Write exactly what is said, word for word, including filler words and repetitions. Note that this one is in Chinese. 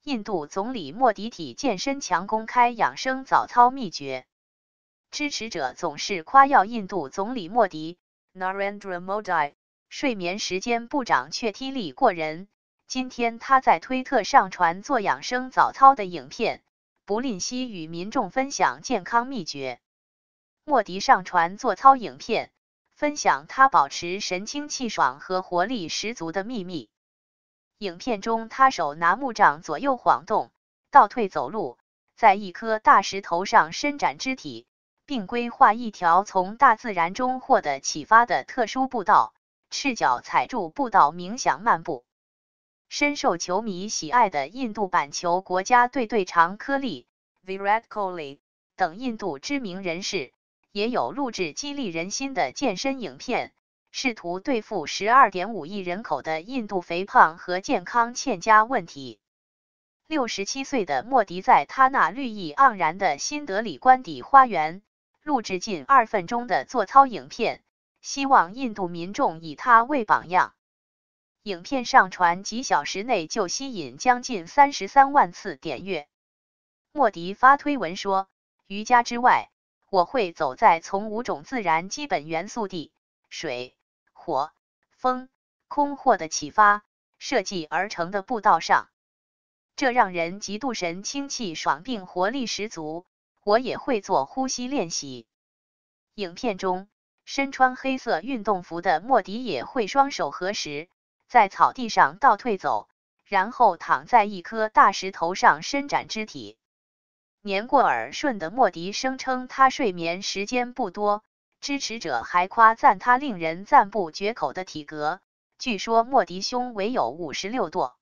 印度总理莫迪体健身墙公开养生早操秘诀，支持者总是夸耀印度总理莫迪 Narendra Modi 睡眠时间部长却踢力过人。今天他在推特上传做养生早操的影片，不吝惜与民众分享健康秘诀。莫迪上传做操影片，分享他保持神清气爽和活力十足的秘密。影片中，他手拿木杖左右晃动，倒退走路，在一颗大石头上伸展肢体，并规划一条从大自然中获得启发的特殊步道，赤脚踩住步道冥想漫步。深受球迷喜爱的印度板球国家队队长科利 Virat Kohli 等印度知名人士也有录制激励人心的健身影片，试图对付 十二点五亿人口的印度肥胖和健康欠佳问题。六十七岁的莫迪在他那绿意盎然的新德里官邸花园录制近二分钟的做操影片，希望印度民众以他为榜样。影片上传几小时内就吸引将近三十三万次点阅。莫迪发推文说，瑜伽之外，我会走在从五种自然基本元素地、水、火、风、空获得启发设计而成的步道上，这让人极度神清气爽并活力十足。我也会做呼吸练习。影片中，身穿黑色运动服的莫迪也会双手合十，在草地上倒退走，然后躺在一颗大石头上伸展肢体。年过耳顺的莫迪声称他睡眠时间不多，支持者还夸赞他令人赞不绝口的体格，据说莫迪胸围有五十六度。